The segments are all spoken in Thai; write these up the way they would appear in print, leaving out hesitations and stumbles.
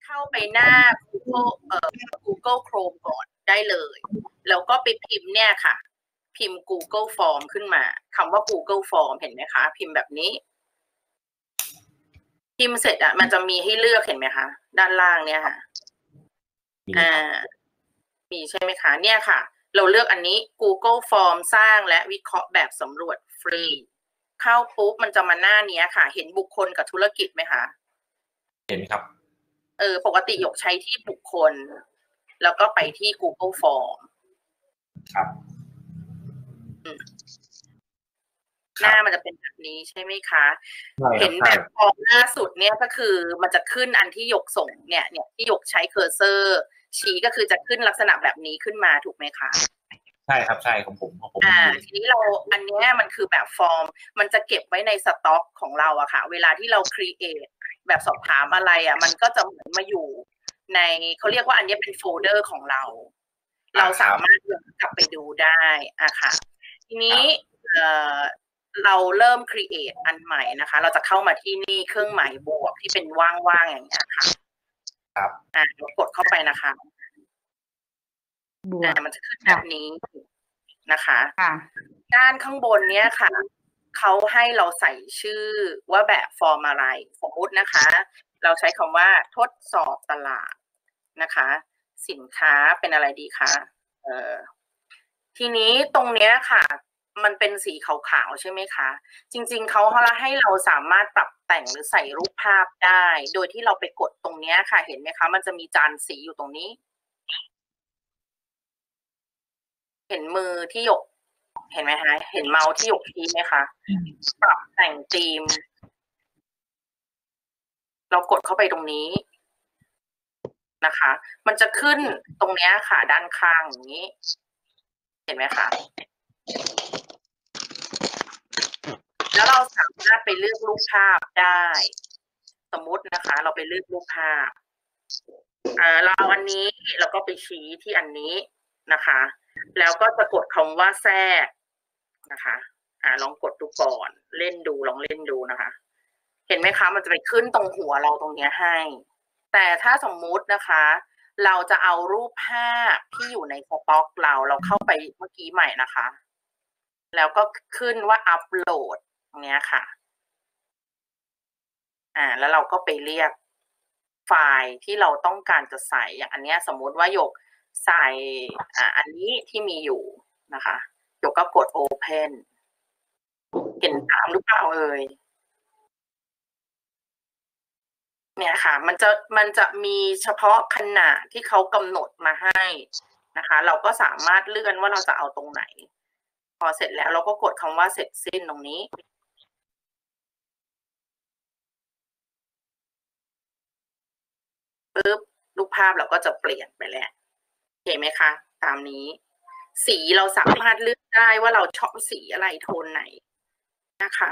เข้าไปหน้า Google Chrome ก่อนได้เลยแล้วก็ไปพิมพ์เนี่ยค่ะพิมพ์ Google Form ขึ้นมาคำว่า Google Form เห็นไหมคะพิมพ์แบบนี้พิมพ์เสร็จมันจะมีให้เลือกเห็นไหมคะด้านล่างเนี่ยค่ะมีใช่ไหมคะเนี่ยค่ะเราเลือกอันนี้ Google Form สร้างและวิเคราะห์แบบสำรวจฟรีเข้าปุ๊บมันจะมาหน้านี้ค่ะเห็นบุคคลกับธุรกิจไหมคะเห็นครับปกติยกใช้ที่บุคคลแล้วก็ไปที่ Google Form ครับหน้ามันจะเป็นแบบนี้ใช่ไหมคะเห็นแบบฟอร์มล่าสุดเนี่ยก็คือมันจะขึ้นอันที่ยกส่งเนี่ยที่ยกใช้เคอร์เซอร์ชี้ก็คือจะขึ้นลักษณะแบบนี้ขึ้นมาถูกไหมคะใช่ครับใช่ของผมทีนี้เราอันนี้มันคือแบบฟอร์มมันจะเก็บไว้ในสต็อกของเราอะค่ะเวลาที่เราครีเอทแบบสอบถามอะไรอะมันก็จะเหมือนมาอยู่ในเขาเรียกว่าอันนี้เป็นโฟลเดอร์ของเราสามารถกลับไปดูได้อะค่ะทีนี้เราเริ่ม create อันใหม่นะคะเราจะเข้ามาที่นี่เครื่องหมายบวกที่เป็นว่างๆอย่างเงี้ยค่ะครับเรากดเข้าไปนะคะมันจะขึ้นแบบนี้นะคะด้านข้างบนเนี้ยค่ะเขาให้เราใส่ชื่อว่าแบบฟอร์มอะไรสมมุตินะคะเราใช้คำว่าทดสอบตลาดนะคะสินค้าเป็นอะไรดีคะทีนี้ตรงเนี้ยค่ะมันเป็นสีขาวๆใช่ไหมคะจริงๆเขาให้เราสามารถปรับแต่งหรือใส่รูปภาพได้โดยที่เราไปกดตรงเนี้ยค่ะเห็นไหมคะมันจะมีจานสีอยู่ตรงนี้เห็นมือที่ยกเห็นไหมคะเห็นเมาส์ที่ยกชี้ไหมคะปรับแต่งธีมเรากดเข้าไปตรงนี้นะคะมันจะขึ้นตรงนี้ค่ะด้านข้างอย่างนี้เห็นไหมคะแล้วเราสามารถไปเลือกรูปภาพได้สมมุตินะคะเราไปเลือกรูปภาพเราอันนี้เราก็ไปชี้ที่อันนี้นะคะแล้วก็จะกดคำว่าแทรกนะคะลองกดดูก่อนเล่นดูลองเล่นดูนะคะเห็นไหมคะมันจะไปขึ้นตรงหัวเราตรงนี้ให้แต่ถ้าสมมุตินะคะเราจะเอารูปภาพที่อยู่ในสต็อกเราเข้าไปเมื่อกี้ใหม่นะคะแล้วก็ขึ้นว่าอัปโหลดตรงนี้ค่ะแล้วเราก็ไปเรียกไฟล์ที่เราต้องการจะใส่อย่างอันนี้สมมุติว่าหยกใส่อันนี้ที่มีอยู่นะคะหยกก็กด Open เห็นตามหรือเปล่าเอ่ยเนี่ยค่ะมันจะมีเฉพาะขนาดที่เขากำหนดมาให้นะคะเราก็สามารถเลื่อนว่าเราจะเอาตรงไหนพอเสร็จแล้วเราก็กดคำว่าเสร็จสิ้นตรงนี้ปึ๊บรูปภาพเราก็จะเปลี่ยนไปแล้วเห็นไหมคะตามนี้สีเราสามารถเลือกได้ว่าเราชอบสีอะไรโทนไหนนะคะ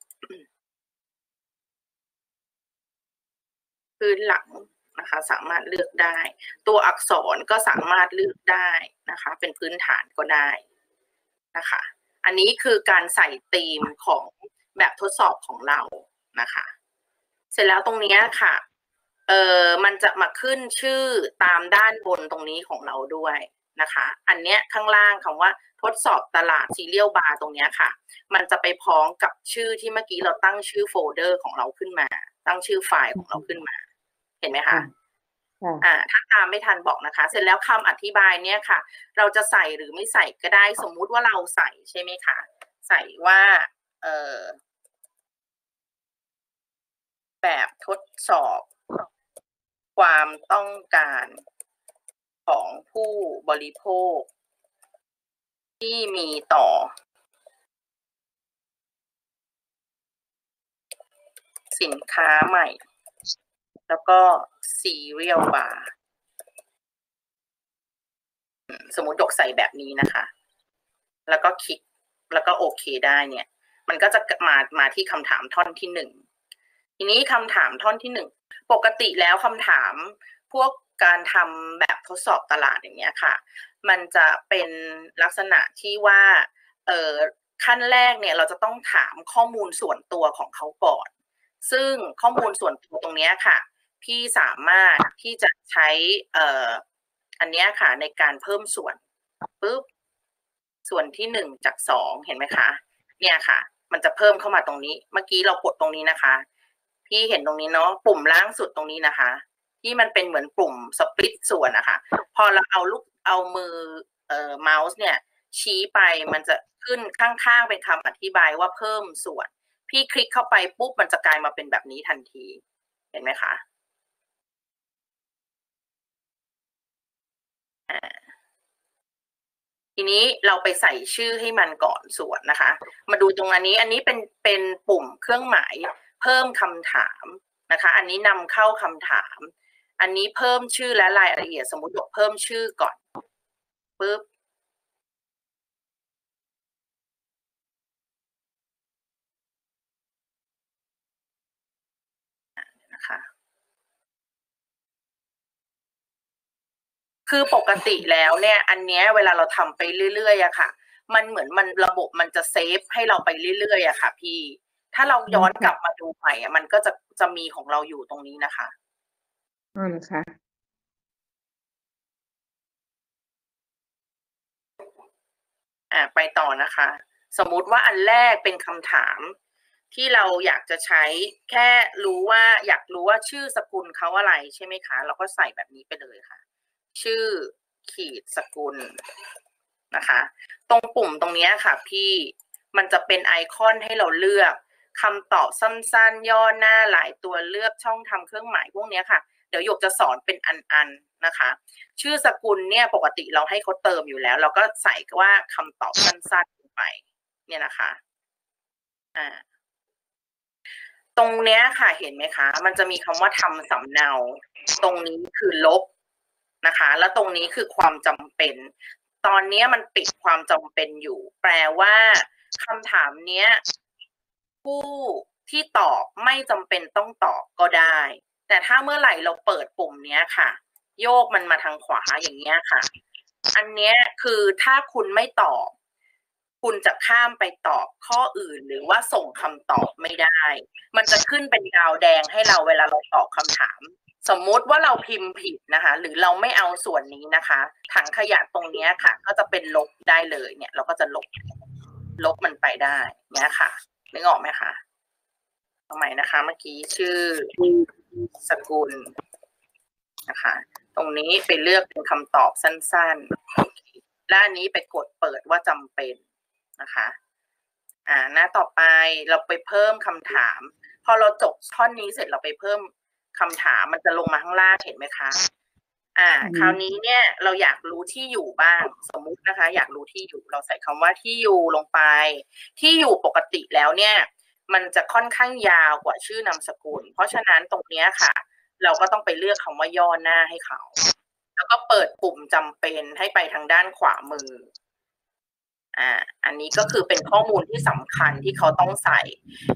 พื้นหลังนะคะสามารถเลือกได้ตัวอักษรก็สามารถเลือกได้นะคะเป็นพื้นฐานก็ได้นะคะอันนี้คือการใส่ธีมของแบบทดสอบของเรานะคะเสร็จแล้วตรงนี้ค่ะมันจะมาขึ้นชื่อตามด้านบนตรงนี้ของเราด้วยนะคะอันเนี้ยข้างล่างคำว่าทดสอบตลาดซีเรียลบาร์ตรงนี้ค่ะมันจะไปพ้องกับชื่อที่เมื่อกี้เราตั้งชื่อโฟลเดอร์ของเราขึ้นมาตั้งชื่อไฟล์ของเราขึ้นมาเห็นไหมคะถ้าตามไม่ทันบอกนะคะเสร็จแล้วคำอธิบายเนี่ยค่ะเราจะใส่หรือไม่ใส่ก็ได้สมมุติว่าเราใส่ใช่ไหมคะใส่ว่าแบบทดสอบความต้องการของผู้บริโภคที่มีต่อสินค้าใหม่แล้วก็ซีเรียลบาร์สมมุติยกใส่แบบนี้นะคะแล้วก็คลิกแล้วก็โอเคได้เนี่ยมันก็จะมาที่คำถามท่อนที่1ทีนี้คำถามท่อนที่1ปกติแล้วคำถามพวกการทำแบบทดสอบตลาดอย่างเงี้ยค่ะมันจะเป็นลักษณะที่ว่าขั้นแรกเนี่ยเราจะต้องถามข้อมูลส่วนตัวของเขาก่อนซึ่งข้อมูลส่วนตัวตรงนี้ค่ะพี่สามารถที่จะใช้อันนี้ค่ะในการเพิ่มส่วนปุ๊บส่วนที่1จาก2เห็นไหมคะเนี่ยค่ะมันจะเพิ่มเข้ามาตรงนี้เมื่อกี้เรากดตรงนี้นะคะพี่เห็นตรงนี้เนาะปุ่มล่างสุดตรงนี้นะคะที่มันเป็นเหมือนปุ่มสปลิตส่วนนะคะพอเราเอามือเมาส์เนี่ยชี้ไปมันจะขึ้นข้างๆเป็นคำอธิบายว่าเพิ่มส่วนพี่คลิกเข้าไปปุ๊บมันจะกลายมาเป็นแบบนี้ทันทีเห็นไหมคะทีนี้เราไปใส่ชื่อให้มันก่อนส่วนนะคะมาดูตรงอันนี้เป็นปุ่มเครื่องหมายเพิ่มคำถามนะคะอันนี้นำเข้าคำถามอันนี้เพิ่มชื่อและรายละเอียดสมมุติเพิ่มชื่อก่อนปุ๊บนะคะคือปกติแล้วเนี่ยอันเนี้ยเวลาเราทำไปเรื่อยๆอะค่ะมันเหมือนระบบมันจะเซฟให้เราไปเรื่อยๆอะค่ะพี่ถ้าเราย้อนกลับมาดูใหม่มันก็จะมีของเราอยู่ตรงนี้นะคะอ๋อเหรอคะไปต่อนะคะสมมุติว่าอันแรกเป็นคำถามที่เราอยากจะใช้แค่อยากรู้ว่าชื่อสกุลเขาอะไรใช่ไหมคะเราก็ใส่แบบนี้ไปเลยค่ะชื่อขีดสกุลนะคะตรงปุ่มตรงนี้ค่ะพี่มันจะเป็นไอคอนให้เราเลือกคำตอบสั้นๆย่อหน้าหลายตัวเลือกช่องทำเครื่องหมายพวกนี้ค่ะเดี๋ยวหยกจะสอนเป็นอันๆนะคะชื่อสกุลเนี่ยปกติเราให้เขาเติมอยู่แล้วเราก็ใส่ว่าคำตอบสั้นๆลงไปเนี่ยนะคะตรงเนี้ยค่ะเห็นไหมคะมันจะมีคำว่าทำสำเนาตรงนี้คือลบนะคะแล้วตรงนี้คือความจำเป็นตอนนี้มันปิดความจำเป็นอยู่แปลว่าคำถามเนี้ยผู้ที่ตอบไม่จำเป็นต้องตอบก็ได้แต่ถ้าเมื่อไหร่เราเปิดปุ่มเนี้ยค่ะโยกมันมาทางขวาอย่างเงี้ยค่ะอันเนี้ยคือถ้าคุณไม่ตอบคุณจะข้ามไปตอบข้ออื่นหรือว่าส่งคำตอบไม่ได้มันจะขึ้นเป็นดาวแดงให้เราเวลาเราตอบคำถามสมมุติว่าเราพิมพ์ผิดนะคะหรือเราไม่เอาส่วนนี้นะคะถังขยะตรงนี้ค่ะก็จะเป็นลบได้เลยเนี่ยเราก็จะลบมันไปได้เนี่ยค่ะนึกออกไหมคะเอาใหม่นะคะเมื่อกี้ชื่อสกุลนะคะตรงนี้ไปเลือกเป็นคำตอบสั้นๆและอันนี้ไปกดเปิดว่าจำเป็นนะคะหน้าต่อไปเราไปเพิ่มคำถามพอเราจบท่อนนี้เสร็จเราไปเพิ่มคำถามมันจะลงมาข้างล่างเห็นไหมคะคราวนี้เนี่ยเราอยากรู้ที่อยู่บ้างสมมุตินะคะอยากรู้ที่อยู่เราใส่คำว่าที่อยู่ลงไปที่อยู่ปกติแล้วเนี่ยมันจะค่อนข้างยาวกว่าชื่อนามสกุลเพราะฉะนั้นตรงนี้ค่ะเราก็ต้องไปเลือกคำว่าย่อหน้าให้เขาแล้วก็เปิดปุ่มจำเป็นให้ไปทางด้านขวามืออันนี้ก็คือเป็นข้อมูลที่สำคัญที่เขาต้องใส่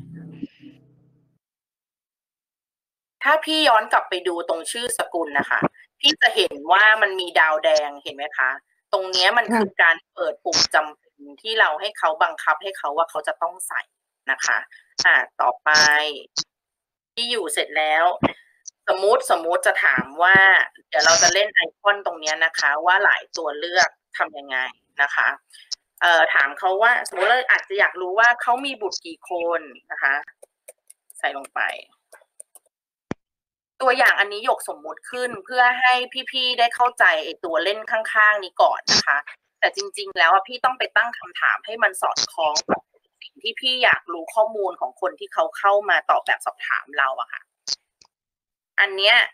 ถ้าพี่ย้อนกลับไปดูตรงชื่อสกุลนะคะพี่จะเห็นว่ามันมีดาวแดงเห็นไหมคะตรงนี้มันคือการเปิดปุ่มจำเป็นที่เราให้เขาบังคับให้เขาว่าเขาจะต้องใส่นะคะต่อไปที่อยู่เสร็จแล้วสมมุติจะถามว่าเดี๋ยวเราจะเล่นไอคอนตรงนี้นะคะว่าหลายตัวเลือกทำยังไงนะคะถามเขาว่าสมมติเราอาจจะอยากรู้ว่าเขามีบุตรกี่คนนะคะใส่ลงไปตัวอย่างอันนี้หยกสมมุติขึ้นเพื่อให้พี่ๆได้เข้าใจไอ้ตัวเล่นข้างๆนี้ก่อนนะคะแต่จริงๆแล้วพี่ต้องไปตั้งคำถามให้มันสอดคล้องกับสิ่งที่พี่อยากรู้ข้อมูลของคนที่เขาเข้ามาตอบแบบสอบถามเราอะค่ะอันเนี้ย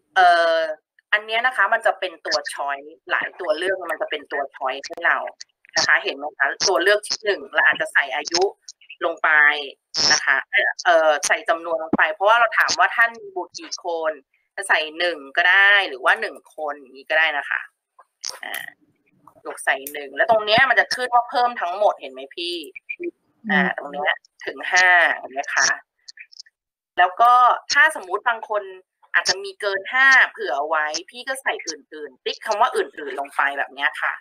นะคะมันจะเป็นตัวช้อยหลายตัวเลือกมันจะเป็นตัวช้อยให้เรานะคะเห็นไหมคะตัวเลือกที่1เราอาจจะใส่อายุลงไปนะคะใส่จำนวนลงไปเพราะว่าเราถามว่าท่านมีบุตรกี่คนจะใส่1ก็ได้หรือว่า1คนอย่างนี้ก็ได้นะคะยกใส่1แล้วตรงเนี้ยมันจะขึ้นว่าเพิ่มทั้งหมดเห็นไหมพี่ตรงเนี้ยถึง5เห็นไหมคะแล้วก็ถ้าสมมุติบางคนอาจจะมีเกิน5เผื่อเอาไว้พี่ก็ใส่อื่นๆติ๊กคำว่าอื่นๆลงไปแบบนี้ค่ะ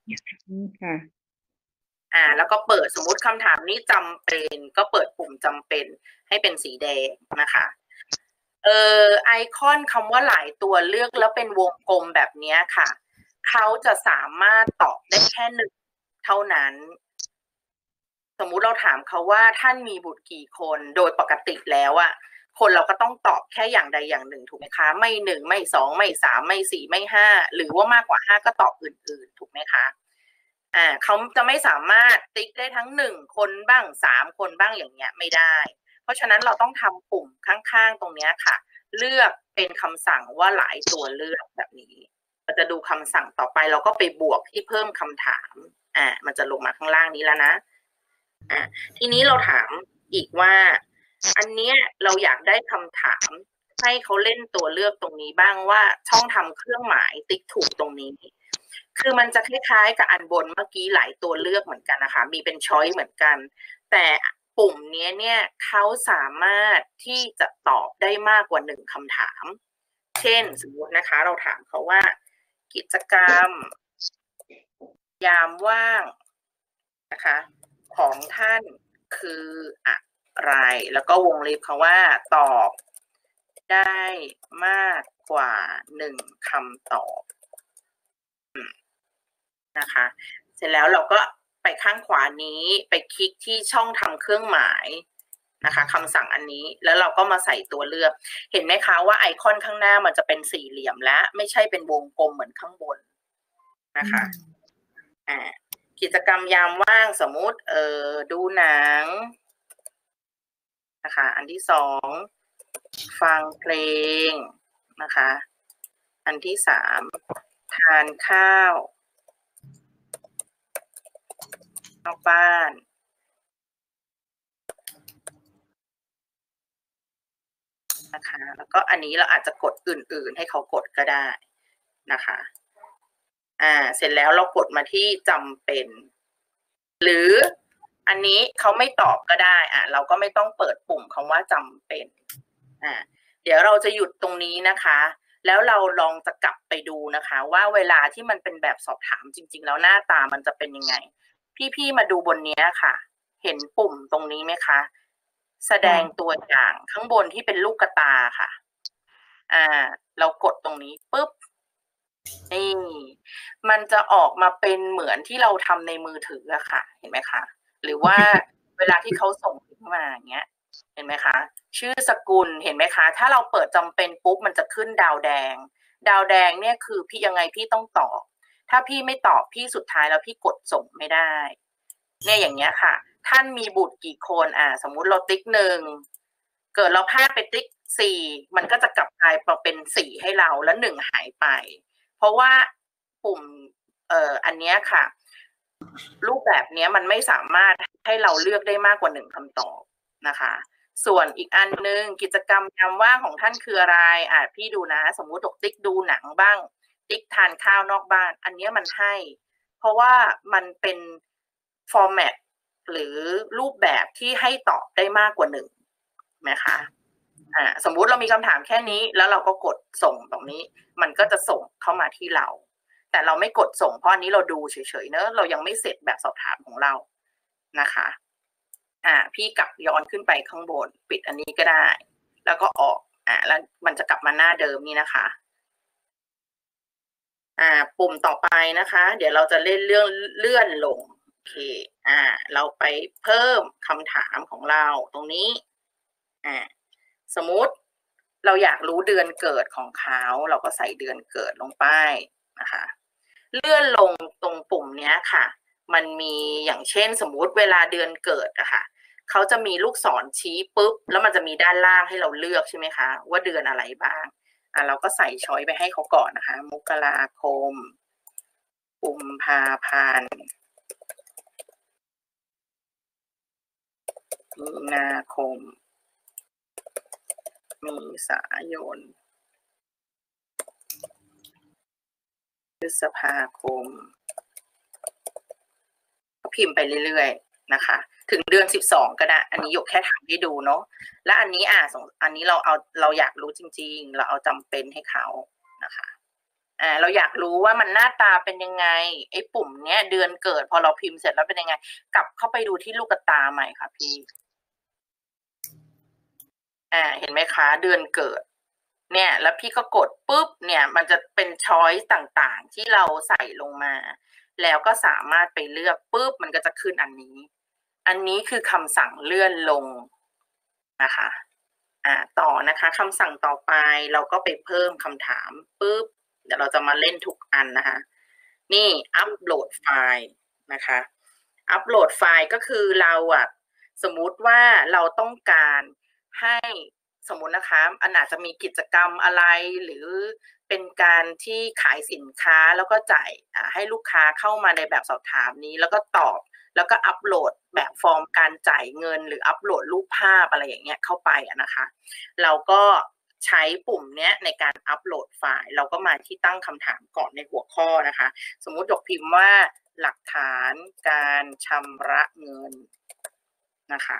แล้วก็เปิดสมมุติคำถามนี้จำเป็นก็เปิดปุ่มจำเป็นให้เป็นสีแดงนะคะไอคอนคำว่าหลายตัวเลือกแล้วเป็นวงกลมแบบนี้ค่ะเขาจะสามารถตอบได้แค่หนึ่งเท่านั้นสมมุติเราถามเขาว่าท่านมีบุตรกี่คนโดยปกติแล้วอะคนเราก็ต้องตอบแค่อย่างใดอย่างหนึ่งถูกไหมคะไม่หนึ่งไม่สองไม่สามไม่สี่ไม่ห้าหรือว่ามากกว่าห้าก็ตอบอื่นๆถูกไหมคะเขาจะไม่สามารถติ๊กได้ทั้งหนึ่งคนบ้างสามคนบ้างอย่างเงี้ยไม่ได้เพราะฉะนั้นเราต้องทำปุ่มข้างๆตรงนี้ค่ะเลือกเป็นคำสั่งว่าหลายตัวเลือกแบบนี้เราจะดูคำสั่งต่อไปเราก็ไปบวกที่เพิ่มคำถามมันจะลงมาข้างล่างนี้แล้วนะทีนี้เราถามอีกว่าอันเนี้ยเราอยากได้คำถามให้เขาเล่นตัวเลือกตรงนี้บ้างว่าช่องทำเครื่องหมายติ๊กถูกตรงนี้คือมันจะคล้ายๆกับอันบนเมื่อกี้หลายตัวเลือกเหมือนกันนะคะมีเป็นช้อยเหมือนกันแต่ปุ่มนี้เนี่ยเขาสามารถที่จะตอบได้มากกว่าหนึ่งคำถามเช่นสมมตินะคะเราถามเขาว่ากิจกรรมยามว่างนะคะของท่านคืออะไรแล้วก็วงเล็บคำว่าตอบได้มากกว่าหนึ่งคำตอบนะคะเสร็จแล้วเราก็ไปข้างขวานี้ไปคลิกที่ช่องทำเครื่องหมายนะคะคำสั่งอันนี้แล้วเราก็มาใส่ตัวเลือกเห็นไหมคะว่าไอคอนข้างหน้ามันจะเป็นสี่เหลี่ยมและไม่ใช่เป็นวงกลมเหมือนข้างบนนะคะกิจกรรมยามว่างสมมุติดูหนังนะคะอันที่สองฟังเพลงนะคะอันที่สามทานข้าวนอกบ้านนะคะแล้วก็อันนี้เราอาจจะกดอื่นๆให้เขากดก็ได้นะคะเสร็จแล้วเรากดมาที่จำเป็นหรืออันนี้เขาไม่ตอบก็ได้เราก็ไม่ต้องเปิดปุ่มคำว่าจำเป็นเดี๋ยวเราจะหยุดตรงนี้นะคะแล้วเราลองจะกลับไปดูนะคะว่าเวลาที่มันเป็นแบบสอบถามจริงๆแล้วหน้าตามันจะเป็นยังไงพี่ๆมาดูบนนี้ค่ะเห็นปุ่มตรงนี้ไหมคะแสดงตัวอย่างข้างบนที่เป็นลูกกระตาค่ะเรากดตรงนี้ปุ๊บนี่มันจะออกมาเป็นเหมือนที่เราทำในมือถืออะค่ะเห็นไหมคะหรือว่าเวลาที่เขาส่งมาอย่างเงี้ยเห็นไหมคะชื่อสกุลเห็นไหมคะถ้าเราเปิดจำเป็นปุ๊บมันจะขึ้นดาวแดงดาวแดงเนี่ยคือพี่ยังไงพี่ต้องตอบถ้าพี่ไม่ตอบพี่สุดท้ายแล้วพี่กดส่งไม่ได้เนี่ยอย่างเงี้ยค่ะท่านมีบุตรกี่คนสมมุติเราติ๊กหนึ่งเกิดเราพลาดไปติ๊กสี่มันก็จะกลับกลายมาเป็นสี่ให้เราแล้วหนึ่งหายไปเพราะว่าปุ่มอันนี้ค่ะรูปแบบนี้มันไม่สามารถให้เราเลือกได้มากกว่าหนึ่งคำตอบนะคะส่วนอีกอันนึงกิจกรรมยามว่างของท่านคืออะไรพี่ดูนะสมมุติติ๊กดูหนังบ้างติ๊กทานข้าวนอกบ้านอันนี้มันให้เพราะว่ามันเป็นฟอร์แมตหรือรูปแบบที่ให้ตอบได้มากกว่าหนึ่งนะคะสมมุติเรามีคำถามแค่นี้แล้วเราก็กดส่งตรงนี้มันก็จะส่งเข้ามาที่เราแต่เราไม่กดส่งเพราะอันนี้เราดูเฉยๆเนอะเรายังไม่เสร็จแบบสอบถามของเรานะคะพี่กลับย้อนขึ้นไปข้างบนปิดอันนี้ก็ได้แล้วก็ออกแล้วมันจะกลับมาหน้าเดิมนี่นะคะปุ่มต่อไปนะคะเดี๋ยวเราจะเล่นเรื่องเลื่อนลงโอเคเราไปเพิ่มคำถามของเราตรงนี้สมมุติเราอยากรู้เดือนเกิดของเขาเราก็ใส่เดือนเกิดลงไปนะคะเลื่อนลงตรงปุ่มนี้ค่ะมันมีอย่างเช่นสมมุติเวลาเดือนเกิดอะค่ะเขาจะมีลูกศรชี้ปุ๊บแล้วมันจะมีด้านล่างให้เราเลือกใช่ไหมคะว่าเดือนอะไรบ้างเราก็ใส่ช้อยไปให้เขาก่อนนะคะมกราคมกุมภาพันธ์มีนาคมเมษายนพฤษภาคมก็พิมพ์ไปเรื่อยๆนะคะถึงเดือน12ก็ได้อันนี้ยกแค่ทำให้ดูเนาะและอันนี้อันนี้เราอยากรู้จริงๆเราเอาจำเป็นให้เขานะคะเราอยากรู้ว่ามันหน้าตาเป็นยังไงไอ้ปุ่มเนี้ยเดือนเกิดพอเราพิมพ์เสร็จแล้วเป็นยังไงกลับเข้าไปดูที่ลูกตาใหม่ค่ะพี่เห็นไหมคะเดือนเกิดเนี่ยแล้วพี่ก็กดปุ๊บเนี่ยมันจะเป็นช้อยส์ต่างๆที่เราใส่ลงมาแล้วก็สามารถไปเลือกปุ๊บมันก็จะขึ้นอันนี้คือคำสั่งเลื่อนลงนะคะต่อนะคะคำสั่งต่อไปเราก็ไปเพิ่มคำถามปุ๊บเดี๋ยวเราจะมาเล่นทุกอันนะคะนี่อัปโหลดไฟล์นะคะอัปโหลดไฟล์ก็คือเราสมมุติว่าเราต้องการให้สมมุตินะคะอันอาจจะมีกิจกรรมอะไรหรือเป็นการที่ขายสินค้าแล้วก็จ่ายให้ลูกค้าเข้ามาในแบบสอบถามนี้แล้วก็ตอบแล้วก็อัปโหลดแบบฟอร์มการจ่ายเงินหรืออัปโหลดรูปภาพอะไรอย่างเงี้ยเข้าไปนะคะเราก็ใช้ปุ่มเนี้ยในการอัปโหลดไฟล์เราก็มาที่ตั้งคำถามก่อนในหัวข้อนะคะสมมุติหยกพิมพ์ว่าหลักฐานการชำระเงินนะคะ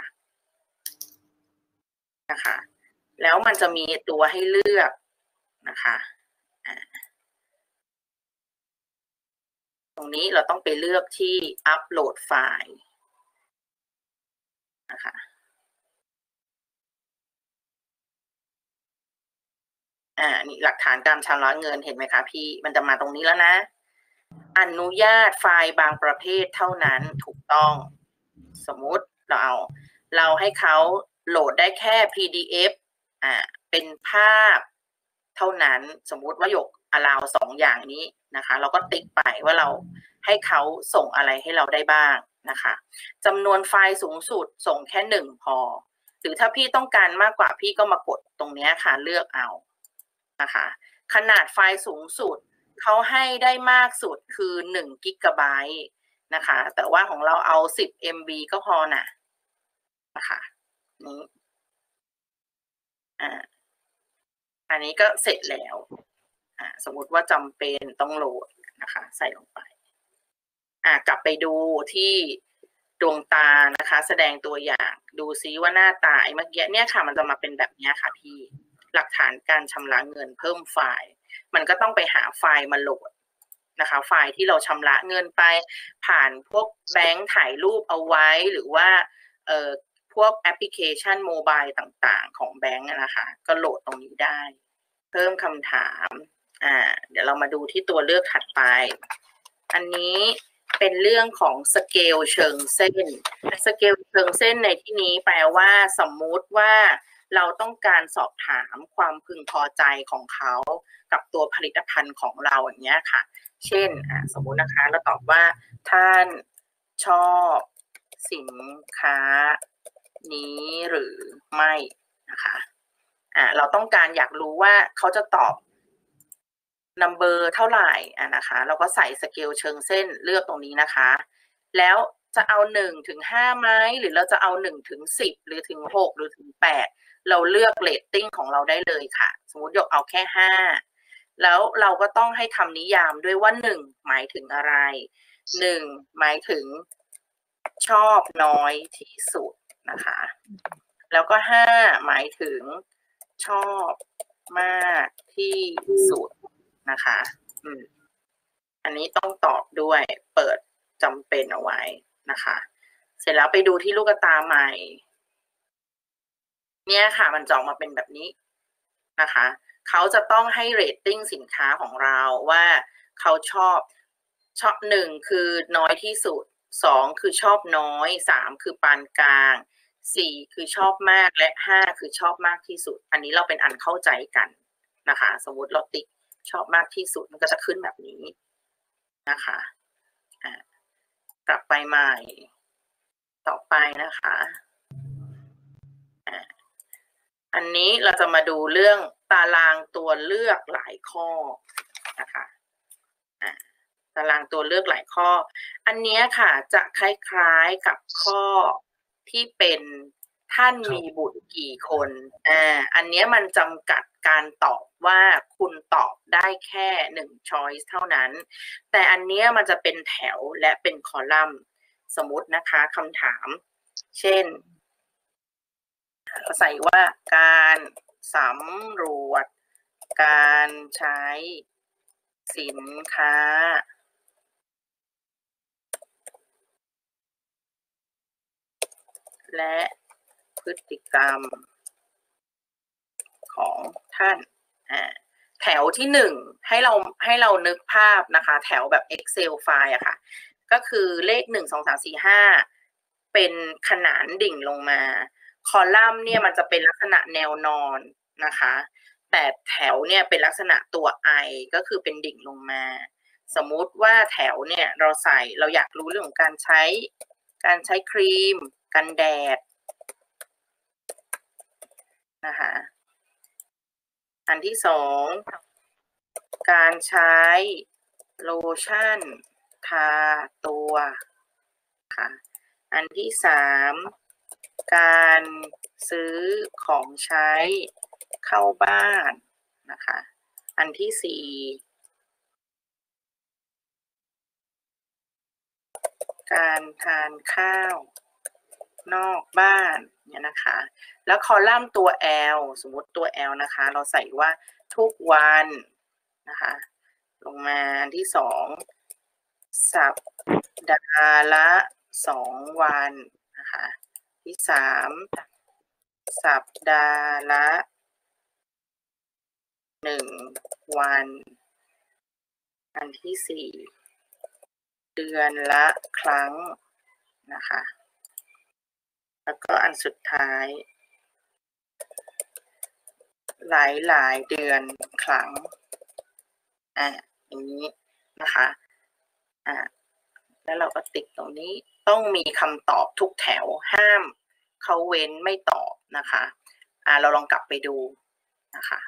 แล้วมันจะมีตัวให้เลือกนะคะตรงนี้เราต้องไปเลือกที่อัปโหลดไฟล์นะคะนี่หลักฐานการชำระเงินเห็นไหมคะพี่มันจะมาตรงนี้แล้วนะอนุญาตไฟล์บางประเภทเท่านั้นถูกต้องสมมุติเราให้เขาโหลดได้แค่ PDF เป็นภาพเท่านั้นสมมุติว่าหยกallow 2 อย่างนี้นะคะเราก็ติ๊กไปว่าเราให้เขาส่งอะไรให้เราได้บ้างนะคะจำนวนไฟล์สูงสุดส่งแค่1พอหรือถ้าพี่ต้องการมากกว่าพี่ก็มากดตรงนี้ค่ะเลือกเอานะคะขนาดไฟล์สูงสุดเขาให้ได้มากสุดคือ1 กิกะไบต์นะคะแต่ว่าของเราเอา10 MB ก็พอนะคะนี้อันนี้ก็เสร็จแล้วสมมุติว่าจำเป็นต้องโหลดนะคะใส่ลงไปกลับไปดูที่ดวงตานะคะแสดงตัวอย่างดูซิว่าหน้าตาเมื่อกี้เนี่ยค่ะมันจะมาเป็นแบบนี้ค่ะพี่หลักฐานการชำระเงินเพิ่มไฟล์มันก็ต้องไปหาไฟล์มาโหลดนะคะไฟล์ที่เราชำระเงินไปผ่านพวกแบงค์ถ่ายรูปเอาไว้หรือว่าพวกแอปพลิเคชันโมบายต่างๆของแบงค์นะคะก็โหลดตรงนี้ได้เพิ่มคำถามเดี๋ยวเรามาดูที่ตัวเลือกถัดไปอันนี้เป็นเรื่องของสเกลเชิงเส้นสเกลเชิงเส้นในที่นี้แปลว่าสมมุติว่าเราต้องการสอบถามความพึงพอใจของเขากับตัวผลิตภัณฑ์ของเราอย่างเงี้ยค่ะเช่นสมมุตินะคะเราตอบว่าท่านชอบสินค้านี้หรือไม่นะคะเราต้องการอยากรู้ว่าเขาจะตอบnumber เท่าไหร่นะคะเราก็ใส่สเกลเชิงเส้นเลือกตรงนี้นะคะแล้วจะเอา1 ถึง 5ไหมหรือเราจะเอา1 ถึง 10หรือถึง6หรือถึง8เราเลือกเรตติ้งของเราได้เลยค่ะสมมุติยกเอาแค่5แล้วเราก็ต้องให้คำนิยามด้วยว่า1หมายถึงอะไร1หมายถึงชอบน้อยที่สุดนะคะแล้วก็5หมายถึงชอบมากที่สุดนะคะอันนี้ต้องตอบด้วยเปิดจำเป็นเอาไว้นะคะเสร็จแล้วไปดูที่ลูกตาใหม่เนี่ยค่ะมันจะออกมาเป็นแบบนี้นะคะเขาจะต้องให้เรตติ้งสินค้าของเราว่าเขาชอบ1คือน้อยที่สุด2คือชอบน้อย3คือปานกลาง4คือชอบมากและ5คือชอบมากที่สุดอันนี้เราเป็นอันเข้าใจกันนะคะสมมุติเราติ๊กชอบมากที่สุดมันก็จะขึ้นแบบนี้นะคะกลับไปใหม่ต่อไปนะคะอันนี้เราจะมาดูเรื่องตารางตัวเลือกหลายข้อนะคะตารางตัวเลือกหลายข้ออันนี้ค่ะจะคล้ายๆกับข้อที่เป็นท่านมีบุตรกี่คนอันนี้มันจำกัดการตอบว่าคุณตอบได้แค่1 choice เท่านั้นแต่อันนี้มันจะเป็นแถวและเป็นคอลัมน์สมมุตินะคะคำถามเช่นใส่ว่าการสำรวจการใช้สินค้าและพฤติกรรมของท่านแถวที่1ให้เรานึกภาพนะคะแถวแบบ Excel ไฟล์อะค่ะก็คือเลข1 2 3 4 5เป็นขนานดิ่งลงมาคอลัมน์เนี่ยมันจะเป็นลักษณะแนวนอนนะคะแต่แถวเนี่ยเป็นลักษณะตัว I ก็คือเป็นดิ่งลงมาสมมุติว่าแถวเนี่ยเราอยากรู้เรื่องของการใช้ครีมกันแดดนะคะอันที่2การใช้โลชั่นทาตัวค่ะอันที่3การซื้อของใช้เข้าบ้านนะคะอันที่4การทานข้าวนอกบ้านเนี่ยนะคะแล้วคอลัมน์ตัว L สมมติตัว L นะคะเราใส่ว่าทุกวันนะคะลงมาอันที่2สัปดาห์ละ2วันนะคะที่3สัปดาห์ละ1วันอันที่4เดือนละครั้งนะคะแล้วก็อันสุดท้ายหลายเดือนครั้งอย่างนี้นะคะแล้วเราก็ติ๊กตรงนี้ต้องมีคำตอบทุกแถวห้ามเขาเว้นไม่ตอบนะคะเราลองกลับไปดูนะคะ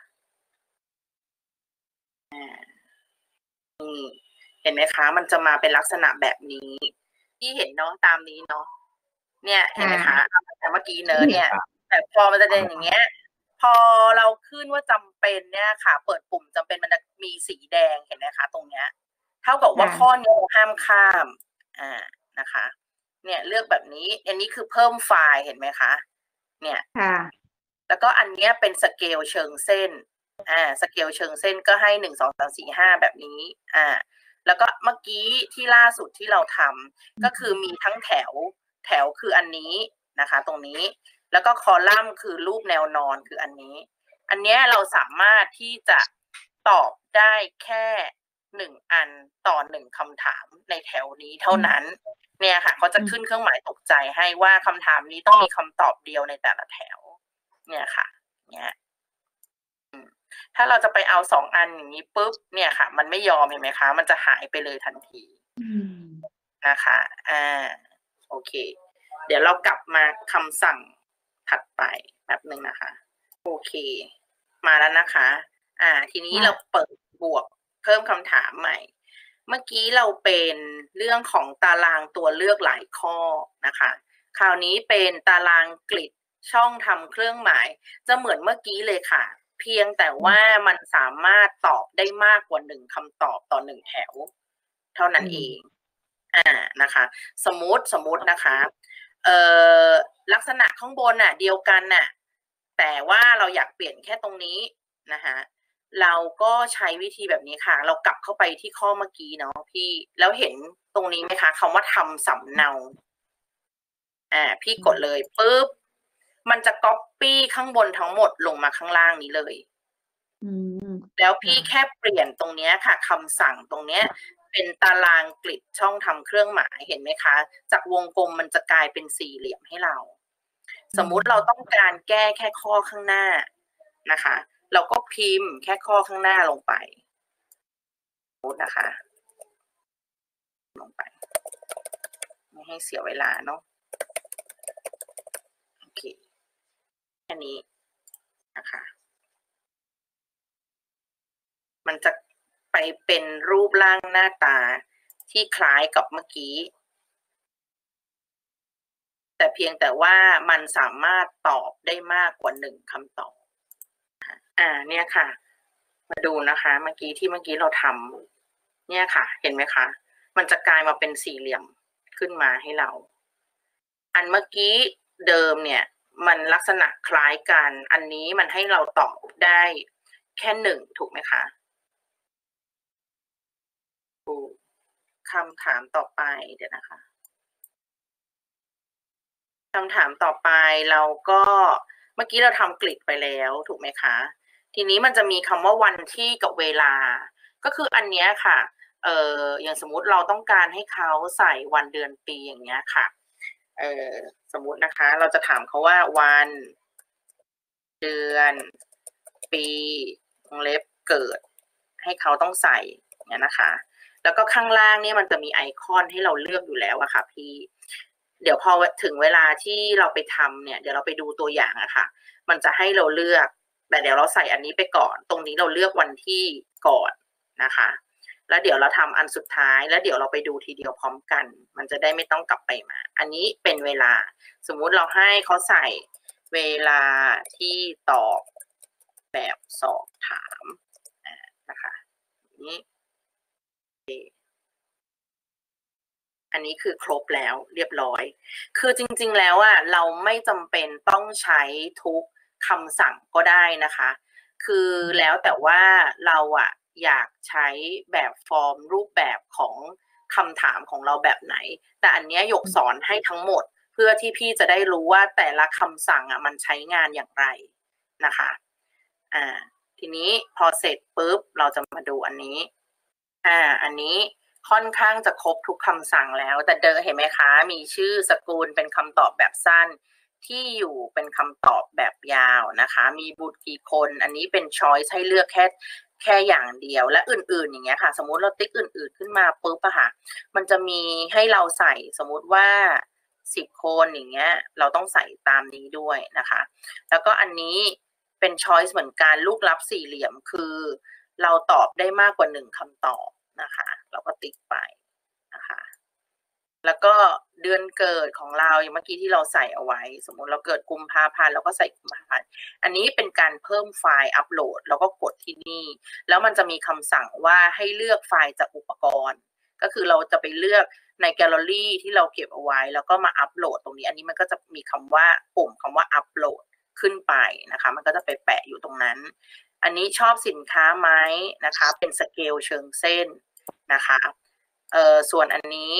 นี่เห็นไหมคะมันจะมาเป็นลักษณะแบบนี้ที่เห็นเนาะตามนี้เนาะเนี่ยเห็นไหมคะแต่เมื่อกี้เนอะเนี่ยแต่พอมันจะเป็นอย่างเงี้ยพอเราขึ้นว่าจำเป็นเนี่ยค่ะเปิดปุ่มจำเป็นมันจะมีสีแดงเห็นไหมคะตรงเนี้ยเท่ากับว่าข้อนี้ห้ามข้ามนะคะเนี่ยเลือกแบบนี้อันนี้คือเพิ่มไฟล์เห็นไหมคะเนี่ยแล้วก็อันเนี้ยเป็นสเกลเชิงเส้นสเกลเชิงเส้นก็ให้1 2 3 4 5แบบนี้แล้วก็เมื่อกี้ที่ล่าสุดที่เราทำก็คือมีทั้งแถวคืออันนี้นะคะตรงนี้แล้วก็คอลัมน์คือรูปแนวนอนคืออันนี้เราสามารถที่จะตอบได้แค่1อันต่อ1คำถามในแถวนี้เท่านั้นเนี่ยค่ะเขาจะขึ้นเครื่องหมายตกใจให้ว่าคำถามนี้ต้องมีคำตอบเดียวในแต่ละแถวเนี่ยค่ะเนี่ยถ้าเราจะไปเอา2อันอย่างนี้ปุ๊บเนี่ยค่ะมันไม่ยอมเห็นไหมคะมันจะหายไปเลยทันทีนะคะโอเคเดี๋ยวเรากลับมาคำสั่งถัดไปแบบนึงนะคะโอเคมาแล้วนะคะทีนี้เราเปิดบวกเพิ่มคำถามใหม่เมื่อกี้เราเป็นเรื่องของตารางตัวเลือกหลายข้อนะคะคราวนี้เป็นตารางกริดช่องทำเครื่องหมายจะเหมือนเมื่อกี้เลยค่ะเพียงแต่ว่ามันสามารถตอบได้มากกว่า1คำตอบต่อ1แถวเท่านั้นเองนะคะสมมตินะคะลักษณะข้างบนเดียวกันแต่ว่าเราอยากเปลี่ยนแค่ตรงนี้นะคะเราก็ใช้วิธีแบบนี้ค่ะเรากลับเข้าไปที่ข้อเมื่อกี้เนาะพี่แล้วเห็นตรงนี้ไหมคะคำว่าทำสำเนาพี่กดเลยปุ๊บมันจะก๊อปปี้ข้างบนทั้งหมดลงมาข้างล่างนี้เลยแล้วพี่แค่เปลี่ยนตรงนี้ค่ะคำสั่งตรงเนี้ยเป็นตารางกริดช่องทำเครื่องหมายเห็นไหมคะจากวงกลมมันจะกลายเป็นสี่เหลี่ยมให้เราสมมุติเราต้องการแก้แค่ข้อข้างหน้านะคะเราก็พิมพ์แค่ข้อข้างหน้าลงไปสมมตินะคะลงไปไม่ให้เสียเวลาเนาะโอเคแค่นี้นะคะมันจะไปเป็นรูปร่างหน้าตาที่คล้ายกับเมื่อกี้แต่เพียงแต่ว่ามันสามารถตอบได้มากกว่า1คำตอบเนี่ยค่ะมาดูนะคะเมื่อกี้เราทำเนี่ยค่ะเห็นไหมคะมันจะกลายมาเป็นสี่เหลี่ยมขึ้นมาให้เราอันเมื่อกี้เดิมเนี่ยมันลักษณะคล้ายกันอันนี้มันให้เราตอบได้แค่1ถูกไหมคะคำถามต่อไปเดี๋ยวนะคะคำถามต่อไปเราก็เมื่อกี้เราทำกริดไปแล้วถูกไหมคะทีนี้มันจะมีคำว่าวันที่กับเวลาก็คืออันเนี้ยค่ะอย่างสมมุติเราต้องการให้เขาใส่วันเดือนปีอย่างเงี้ยค่ะสมมุตินะคะเราจะถามเขาว่าวันเดือนปีวงเล็บเกิดให้เขาต้องใส่เนี่ยนะคะแล้วก็ข้างล่างเนี่ยมันจะมีไอคอนให้เราเลือกอยู่แล้วอะค่ะพี่เดี๋ยวพอถึงเวลาที่เราไปทำเนี่ยเดี๋ยวเราไปดูตัวอย่างอะค่ะมันจะให้เราเลือกแต่เดี๋ยวเราใส่อันนี้ไปก่อนตรงนี้เราเลือกวันที่ก่อนนะคะแล้วเดี๋ยวเราทำอันสุดท้ายแล้วเดี๋ยวเราไปดูทีเดียวพร้อมกันมันจะได้ไม่ต้องกลับไปมาอันนี้เป็นเวลาสมมุติเราให้เขาใส่เวลาที่ตอบแบบสอบถามนะคะนี้อันนี้คือครบแล้วเรียบร้อยคือจริงๆแล้วอ่ะเราไม่จำเป็นต้องใช้ทุกคำสั่งก็ได้นะคะคือแล้วแต่ว่าเราอ่ะอยากใช้แบบฟอร์มรูปแบบของคำถามของเราแบบไหนแต่อันนี้หยกสอนให้ทั้งหมดเพื่อที่พี่จะได้รู้ว่าแต่ละคำสั่งอ่ะมันใช้งานอย่างไรนะคะทีนี้พอเสร็จปุ๊บเราจะมาดูอันนี้อันนี้ค่อนข้างจะครบทุกคำสั่งแล้วแต่เห็นไหมคะมีชื่อสกุลเป็นคำตอบแบบสั้นที่อยู่เป็นคำตอบแบบยาวนะคะมีบุตรกี่คนอันนี้เป็นช้อยส์ให้เลือกแค่อย่างเดียวและอื่นๆอย่างเงี้ยค่ะสมมุติเราติ๊กอื่นๆขึ้นมาปุ๊บอะค่ะมันจะมีให้เราใส่สมมุติว่า10 คนอย่างเงี้ยเราต้องใส่ตามนี้ด้วยนะคะแล้วก็อันนี้เป็นช้อยส์เหมือนกันลูกลับสี่เหลี่ยมคือเราตอบได้มากกว่า1คำตอบนะคะเราก็ติ๊กไปนะคะแล้วก็เดือนเกิดของเราอย่างเมื่อกี้ที่เราใส่เอาไว้สมมุติเราเกิดกุมภาพันธ์เราก็ใส่กุมภาพันธ์อันนี้เป็นการเพิ่มไฟล์อัปโหลดแล้วก็กดที่นี่แล้วมันจะมีคำสั่งว่าให้เลือกไฟล์จากอุปกรณ์ก็คือเราจะไปเลือกในแกลเลอรี่ที่เราเก็บเอาไว้แล้วก็มาอัปโหลดตรงนี้อันนี้มันก็จะมีคำว่าปุ่มคำว่าอัปโหลดขึ้นไปนะคะมันก็จะไปแปะอยู่ตรงนั้นอันนี้ชอบสินค้าไหมนะคะเป็นสเกลเชิงเส้นนะคะส่วนอันนี้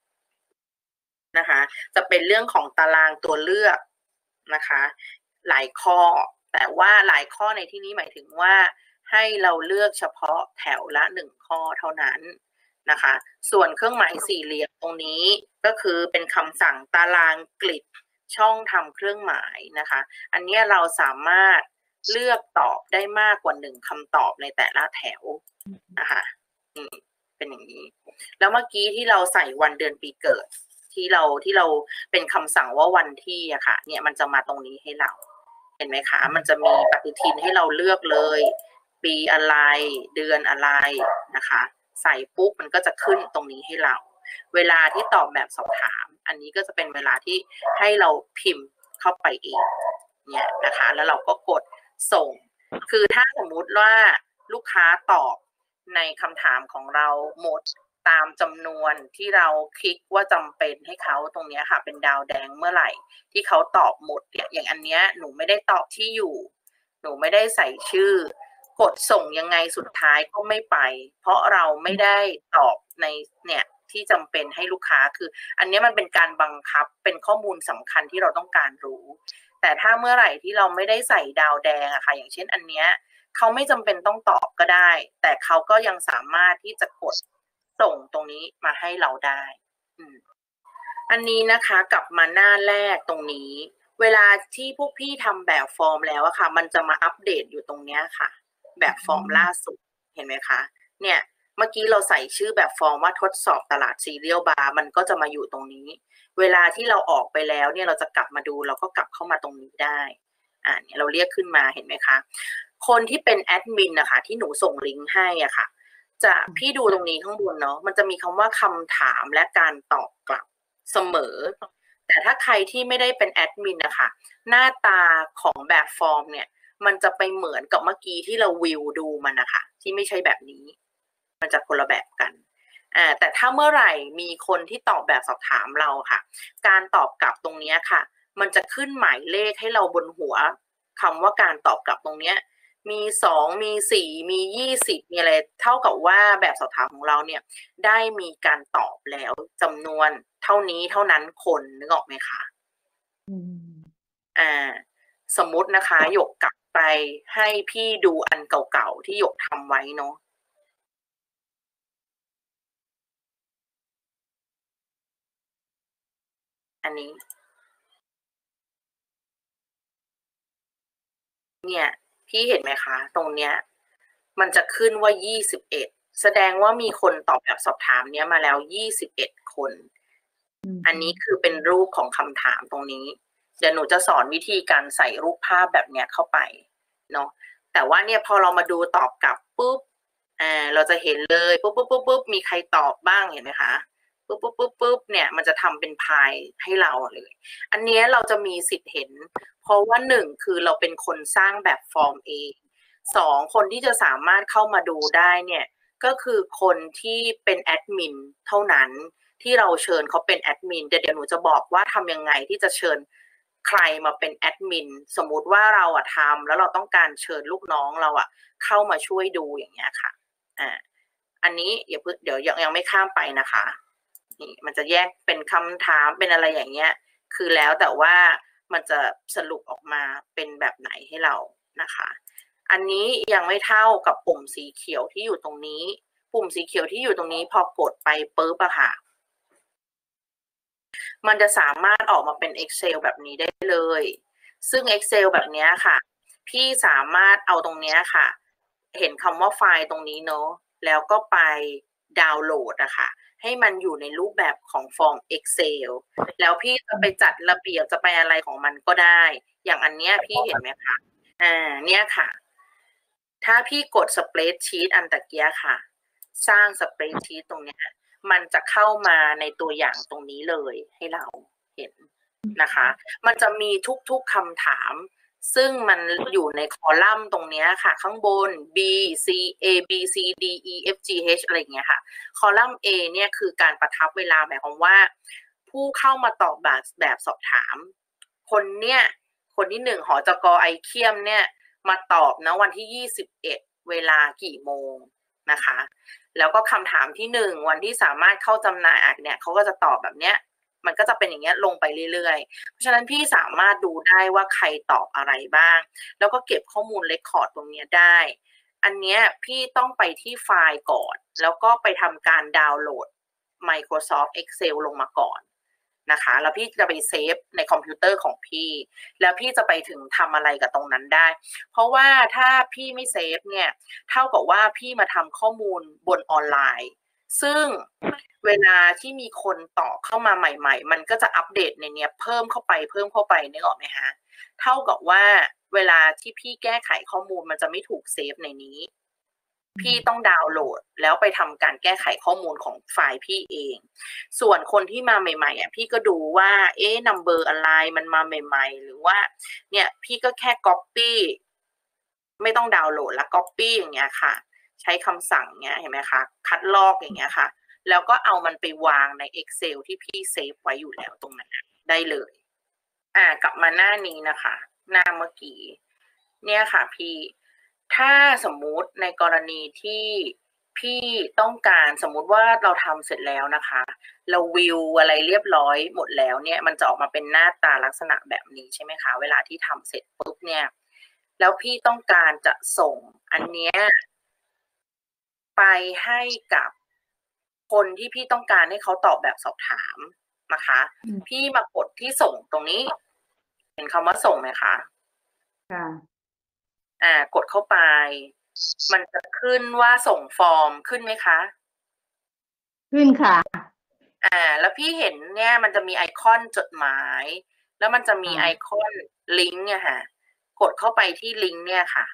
นะคะจะเป็นเรื่องของตารางตัวเลือกนะคะหลายข้อแต่ว่าหลายข้อในที่นี้หมายถึงว่าให้เราเลือกเฉพาะแถวละ1ข้อเท่านั้นนะคะส่วนเครื่องหมายสี่เหลี่ยมตรงนี้ก็คือเป็นคำสั่งตารางกริดช่องทำเครื่องหมายนะคะอันนี้เราสามารถเลือกตอบได้มากกว่า1คำตอบในแต่ละแถวนะคะเป็นอย่างนี้แล้วเมื่อกี้ที่เราใส่วันเดือนปีเกิดที่เราเป็นคำสั่งว่าวันที่อะค่ะเนี่ยมันจะมาตรงนี้ให้เราเห็นไหมคะมันจะมีปฏิทินให้เราเลือกเลยปีอะไรเดือนอะไรนะคะใส่ปุ๊บมันก็จะขึ้นตรงนี้ให้เราเวลาที่ตอบแบบสอบถามอันนี้ก็จะเป็นเวลาที่ให้เราพิมพ์เข้าไปเองเนี่ยนะคะแล้วเราก็กดส่งคือถ้าสมมุติว่าลูกค้าตอบในคำถามของเราหมดตามจำนวนที่เราคลิกว่าจำเป็นให้เขาตรงนี้ค่ะเป็นดาวแดงเมื่อไหร่ที่เขาตอบหมดเนี่ยอย่างอันเนี้ยหนูไม่ได้ตอบที่อยู่หนูไม่ได้ใส่ชื่อกดส่งยังไงสุดท้ายก็ไม่ไปเพราะเราไม่ได้ตอบในเนี่ยที่จำเป็นให้ลูกค้าคืออันนี้มันเป็นการบังคับเป็นข้อมูลสำคัญที่เราต้องการรู้แต่ถ้าเมื่อไหร่ที่เราไม่ได้ใส่ดาวแดงอะค่ะอย่างเช่นอันเนี้ยเขาไม่จำเป็นต้องตอบก็ได้แต่เขาก็ยังสามารถที่จะกดส่งตรงนี้มาให้เราได้อันนี้นะคะกลับมาหน้าแรกตรงนี้เวลาที่พวกพี่ทำแบบฟอร์มแล้วอะค่ะมันจะมาอัปเดตอยู่ตรงนี้ค่ะแบบฟอร์มล่าสุดเห็นไหมคะเนี่ยเมื่อกี้เราใส่ชื่อแบบฟอร์มว่าทดสอบตลาดซีเรียลบาร์มันก็จะมาอยู่ตรงนี้เวลาที่เราออกไปแล้วเนี่ยเราจะกลับมาดูเราก็กลับเข้ามาตรงนี้ได้เนี่ยเราเรียกขึ้นมาเห็นไหมคะคนที่เป็นแอดมินนะคะที่หนูส่งลิงก์ให้อ่ะค่ะจะพี่ดูตรงนี้ข้างบนเนาะมันจะมีคำว่าคำถามและการตอบกลับเสมอแต่ถ้าใครที่ไม่ได้เป็นแอดมินนะคะหน้าตาของแบบฟอร์มเนี่ยมันจะไปเหมือนกับเมื่อกี้ที่เราวิวดูมันนะคะที่ไม่ใช่แบบนี้มันจะคนละแบบกันแต่ถ้าเมื่อไหร่มีคนที่ตอบแบบสอบถามเราค่ะการตอบกลับตรงนี้ค่ะมันจะขึ้นหมายเลขให้เราบนหัวคำว่าการตอบกลับตรงเนี้ยมี2มี4มี20มีอะไรเท่ากับว่าแบบสอบถามของเราเนี่ยได้มีการตอบแล้วจำนวนเท่านี้เท่านั้นคนนึกออกไหมคะสมมุตินะคะหยกกลับไปให้พี่ดูอันเก่าๆที่หยกทำไว้เนาะอันนี้เนี่ยพี่เห็นไหมคะตรงเนี้ยมันจะขึ้นว่า21แสดงว่ามีคนตอบแบบสอบถามเนี้ยมาแล้ว21คนอันนี้คือเป็นรูปของคำถามตรงนี้เดี๋ยวหนูจะสอนวิธีการใส่รูปภาพแบบเนี้ยเข้าไปเนาะแต่ว่าเนี่ยพอเรามาดูตอบกลับปุ๊บเราจะเห็นเลยปุ๊บมีใครตอบบ้างเห็นไหมคะปุ๊บเนี่ยมันจะทำเป็นพายให้เราเลยอันนี้เราจะมีสิทธิ์เห็นเพราะว่า1คือเราเป็นคนสร้างแบบฟอร์มเอง2คนที่จะสามารถเข้ามาดูได้เนี่ยก็คือคนที่เป็นแอดมินเท่านั้นที่เราเชิญเขาเป็นแอดมินเดี๋ยวหนูจะบอกว่าทำยังไงที่จะเชิญใครมาเป็นแอดมินสมมุติว่าเราทำแล้วเราต้องการเชิญลูกน้องเราเข้ามาช่วยดูอย่างเงี้ยค่ะอันนี้เดี๋ยวยังไม่ข้ามไปนะคะนี่มันจะแยกเป็นคำถามเป็นอะไรอย่างเงี้ยคือแล้วแต่ว่ามันจะสรุปออกมาเป็นแบบไหนให้เรานะคะอันนี้ยังไม่เท่ากับปุ่มสีเขียวที่อยู่ตรงนี้ปุ่มสีเขียวที่อยู่ตรงนี้พอกดไปปุ๊บค่ะมันจะสามารถออกมาเป็น Excel แบบนี้ได้เลยซึ่ง Excel แบบนี้ค่ะพี่สามารถเอาตรงนี้ค่ะเห็นคำว่าไฟล์ตรงนี้เนาะแล้วก็ไปดาวน์โหลดค่ะให้มันอยู่ในรูปแบบของฟอร์ม Excel แล้วพี่จะไปจัดระเบียบจะไปอะไรของมันก็ได้อย่างอันเนี้ยพี่เห็นไหมคะเนี่ยค่ะถ้าพี่กด Spreadsheet อันตะเกียค่ะสร้าง Spreadsheet ตรงเนี้ยมันจะเข้ามาในตัวอย่างตรงนี้เลยให้เราเห็นนะคะมันจะมีทุกๆคำถามซึ่งมันอยู่ในคอลัมน์ตรงนี้ค่ะข้างบน B C A B C D E F G H อะไรอย่างเงี้ยค่ะคอลัมน์ A เนี่ยคือการประทับเวลาหมายความว่าผู้เข้ามาตอบแบบสอบถามคนที่1หจก.ไอเคียมเนี่ยมาตอบนะวันที่21เวลากี่โมงนะคะแล้วก็คำถามที่1วันที่สามารถเข้าจำหน่ายเนี่ยเขาก็จะตอบแบบเนี้ยมันก็จะเป็นอย่างเงี้ยลงไปเรื่อยๆเพราะฉะนั้นพี่สามารถดูได้ว่าใครตอบอะไรบ้างแล้วก็เก็บข้อมูลเรคคอร์ดตรงนี้ได้อันเนี้ยพี่ต้องไปที่ไฟล์ก่อนแล้วก็ไปทำการดาวน์โหลด Microsoft Excel ลงมาก่อนนะคะแล้วพี่จะไปเซฟในคอมพิวเตอร์ของพี่แล้วพี่จะไปถึงทำอะไรกับตรงนั้นได้เพราะว่าถ้าพี่ไม่เซฟเนี่ยเท่ากับว่าพี่มาทำข้อมูลบนออนไลน์ซึ่งเวลาที่มีคนต่อเข้ามาใหม่ๆมันก็จะอัปเดตในเนี้ยเพิ่มเข้าไปนึกออกไหมคะเท่ากับว่าเวลาที่พี่แก้ไขข้อมูลมันจะไม่ถูกเซฟในนี้พี่ต้องดาวน์โหลดแล้วไปทำการแก้ไขข้อมูลของไฟล์พี่เองส่วนคนที่มาใหม่ๆพี่ก็ดูว่านัมเบอร์อะไรมันมาใหม่ๆหรือว่าเนี่ยพี่ก็แค่ copy ไม่ต้องดาวน์โหลดแล้ว copy อย่างเงี้ยค่ะใช้คำสั่งเงี้ยเห็นไหมคะคัดลอกอย่างเงี้ยค่ะแล้วก็เอามันไปวางใน Excel ที่พี่เซฟไว้อยู่แล้วตรงนั้นได้เลยกลับมาหน้านี้นะคะหน้าเมื่อกี้เนี่ยค่ะพี่ถ้าสมมุติในกรณีที่พี่ต้องการสมมุติว่าเราทำเสร็จแล้วนะคะเราวิวอะไรเรียบร้อยหมดแล้วเนี่ยมันจะออกมาเป็นหน้าตาลักษณะแบบนี้ใช่ไหมคะเวลาที่ทำเสร็จปุ๊บเนี่ยแล้วพี่ต้องการจะส่งอันเนี้ยไปให้กับคนที่พี่ต้องการให้เขาตอบแบบสอบถามนะคะพี่มากดที่ส่งตรงนี้เห็นคำว่าส่งไหมคะค่ะกดเข้าไปมันจะขึ้นว่าส่งฟอร์มขึ้นไหมคะขึ้นค่ะแล้วพี่เห็นเนี่ยมันจะมีไอคอนจดหมายแล้วมันจะมีไอคอนลิงก์เนี่ยค่ะกดเข้าไปที่ลิงก์เนี่ยค่ะ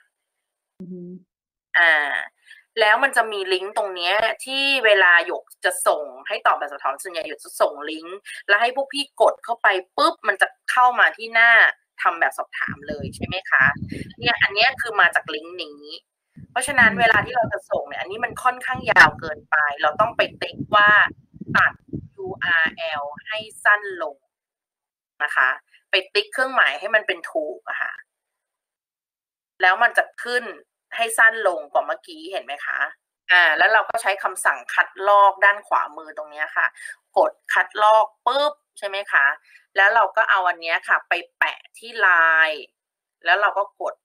แล้วมันจะมีลิงก์ตรงนี้ที่เวลาหยกจะส่งให้ตอบแบบสอบถามส่วนใหญ่หยกจะส่งลิงก์แล้วให้พวกพี่กดเข้าไปปุ๊บมันจะเข้ามาที่หน้าทำแบบสอบถามเลยใช่ไหมคะเนี่ยอันนี้คือมาจากลิงก์นี้เพราะฉะนั้นเวลาที่เราจะส่งเนี่ยอันนี้มันค่อนข้างยาวเกินไปเราต้องไปติ๊กว่าตัด URL ให้สั้นลงนะคะไปติ๊กเครื่องหมายให้มันเป็นถูกอะค่ะแล้วมันจะขึ้นให้สั้นลงกว่าเมื่อกี้เห็นไหมคะแล้วเราก็ใช้คำสั่งคัดลอกด้านขวามือตรงนี้ค่ะกดคัดลอกปุ๊บใช่ไหมคะแล้วเราก็เอาอันนี้ค่ะไปแปะที่ไลน์แล้วเราก็กด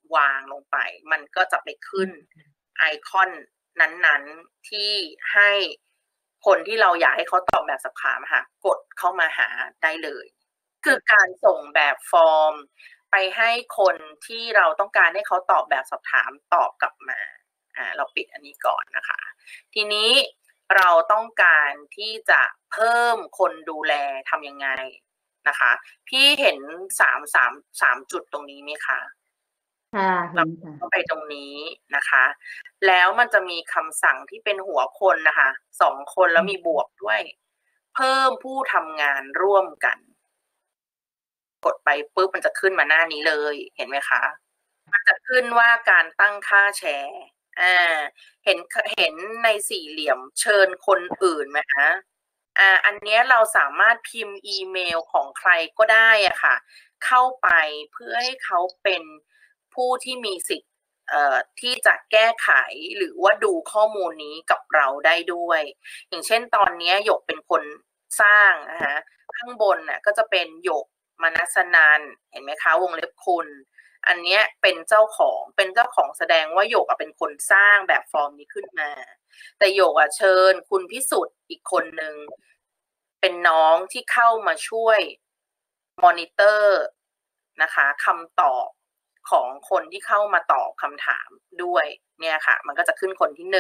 วางลงไปมันก็จะไปขึ้นไอคอนนั้นๆที่ให้คนที่เราอยากให้เขาตอบแบบสอบถามค่ะกดเข้ามาหาได้เลยคือการส่งแบบฟอร์มไปให้คนที่เราต้องการให้เขาตอบแบบสอบถามตอบกลับมาเราปิดอันนี้ก่อนนะคะทีนี้เราต้องการที่จะเพิ่มคนดูแลทำยังไงนะคะพี่เห็นสามจุดตรงนี้ไหมคะค่ะเห็นค่ะเข้าไปตรงนี้นะคะ แล้วมันจะมีคำสั่งที่เป็นหัวคนนะคะ2 คนแล้วมีบวกด้วย เพิ่มผู้ทำงานร่วมกัน กดไปปุ๊บมันจะขึ้นมาหน้านี้เลยเห็นไหมคะมันจะขึ้นว่าการตั้งค่าแชร์เห็นในสี่เหลี่ยมเชิญคนอื่นไหมคะอันนี้เราสามารถพิมพ์อีเมลของใครก็ได้อะค่ะเข้าไปเพื่อให้เขาเป็นผู้ที่มีสิทธิ์ที่จะแก้ไขหรือว่าดูข้อมูลนี้กับเราได้ด้วยอย่างเช่นตอนนี้หยกเป็นคนสร้างนะคะข้างบนน่ะก็จะเป็นหยกมนัสนันเห็นไหมคะวงเล็บคุณอันนี้เป็นเจ้าของแสดงว่าหยกเป็นคนสร้างแบบฟอร์มนี้ขึ้นมาแต่หยกเชิญคุณพิสุทธิ์อีกคนหนึ่งเป็นน้องที่เข้ามาช่วยมอนิเตอร์นะคะคำตอบของคนที่เข้ามาตอบคำถามด้วยเนี่ยค่ะมันก็จะขึ้นคนที่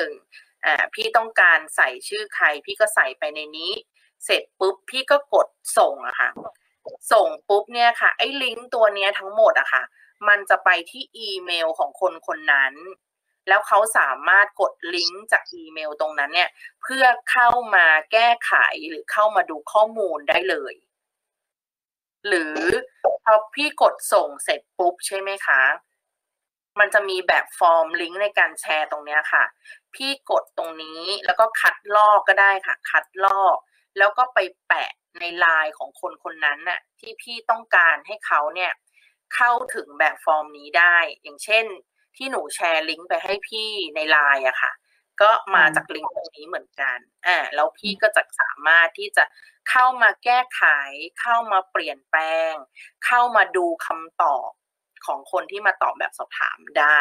1พี่ต้องการใส่ชื่อใครพี่ก็ใส่ไปในนี้เสร็จปุ๊บพี่ก็กดส่งอะค่ะส่งปุ๊บเนี่ยค่ะไอ้ลิงก์ตัวเนี้ยทั้งหมดอะค่ะมันจะไปที่อีเมลของคนคนนั้นแล้วเขาสามารถกดลิงก์จากอีเมลตรงนั้นเนี่ยเพื่อเข้ามาแก้ไขหรือเข้ามาดูข้อมูลได้เลยหรือพอพี่กดส่งเสร็จปุ๊บใช่ไหมคะมันจะมีแบบฟอร์มลิงก์ในการแชร์ตรงนี้ค่ะพี่กดตรงนี้แล้วก็คัดลอกก็ได้ค่ะคัดลอกแล้วก็ไปแปะในไลน์ของคนคนนั้นน่ะที่พี่ต้องการให้เขาเนี่ยเข้าถึงแบบฟอร์มนี้ได้อย่างเช่นที่หนูแชร์ลิงก์ไปให้พี่ในไลน์อะค่ะก็มาจากลิงก์ตรงนี้เหมือนกันแล้วพี่ก็จะสามารถที่จะเข้ามาแก้ไขเข้ามาเปลี่ยนแปลงเข้ามาดูคำตอบของคนที่มาตอบแบบสอบถามได้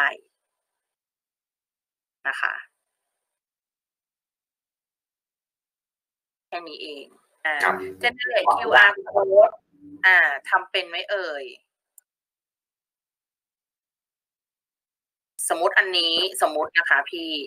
นะคะแค่นี้เองgenerate QR code ทำเป็นไหมเอ่ยสมมติอันนี้สมมตินะคะ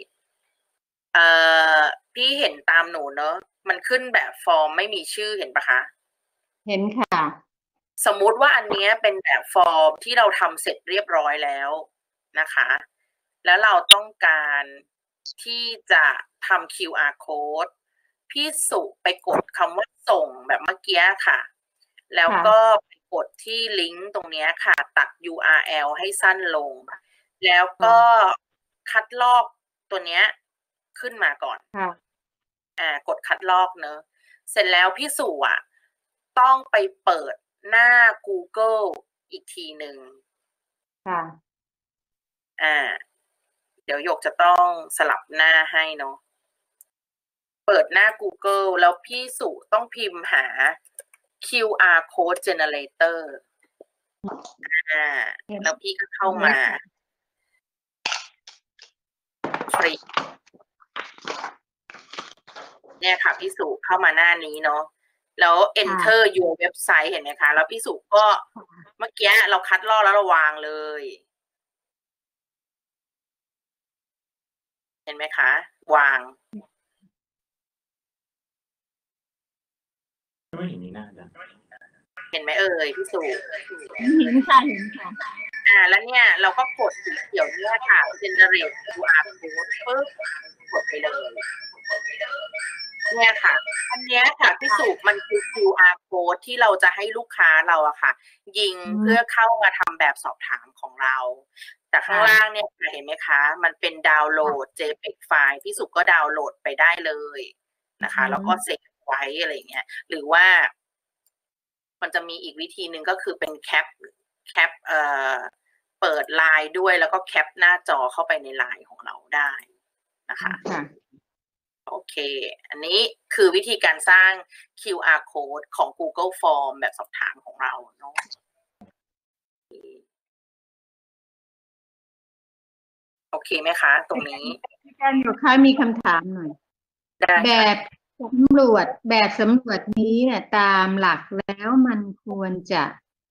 พี่เห็นตามหนูเนอะมันขึ้นแบบฟอร์มไม่มีชื่อเห็นปะคะเห็นค่ะสมมุติว่าอันนี้เป็นแบบฟอร์มที่เราทำเสร็จเรียบร้อยแล้วนะคะแล้วเราต้องการที่จะทำ QR code พี่สุไปกดคำว่าส่งแบบเมื่อกี้ค่ะแล้วก็ไปกดที่ลิงก์ตรงนี้ค่ะตัด URL ให้สั้นลงแล้วก็คัดลอกตัวเนี้ยขึ้นมาก่อนกดคัดลอกเนอะเสร็จแล้วพี่สุต้องไปเปิดหน้า Google อีกทีหนึ่งเดี๋ยวหยกจะต้องสลับหน้าให้เนาะเปิดหน้า Google แล้วพี่สุต้องพิมพ์หา QR code generator แล้วพี่ก็เข้ามาเนี่ยค่ะพี่สุเข้ามาหน้านี้เนาะแล้ว enter your website เห็นไหมคะแล้วพี่สุก็เมื่อกี้เราคัดลอกแล้วเราวางเลยเห็นไหมคะวางเห็นไหมเอ่ยพี่สุเห็นค่ะเห็นค่ะแล้วเนี่ยเราก็กดสีเขียวเนี่ยค่ะ generate QR code ปึ๊บกดไปเลยเนี่ยค่ะอันนี้ค่ะพี่สุมันคือ QR code ที่เราจะให้ลูกค้าเราค่ะยิงเพื่อเข้ามาทำแบบสอบถามของเราแต่ข้างล่างเนี่ยเห็นไหมคะมันเป็นดาวน์โหลด JPEG ไฟล์พี่สุก็ดาวน์โหลดไปได้เลยนะคะแล้วก็เซฟไว้อะไรเงี้ยหรือว่ามันจะมีอีกวิธีหนึ่งก็คือเป็นแคปเปิดไลน์ด้วยแล้วก็แคปหน้าจอเข้าไปในไลน์ของเราได้นะคะโอเคอันนี้คือวิธีการสร้าง QR code ของ Google Form แบบสอบถามของเราเนาะเคไหมคะ ตรงนี้อาจารย์หยกคะมีคำถามหน่อยแบบสำรวจนี้เนี่ยตามหลักแล้วมันควรจะ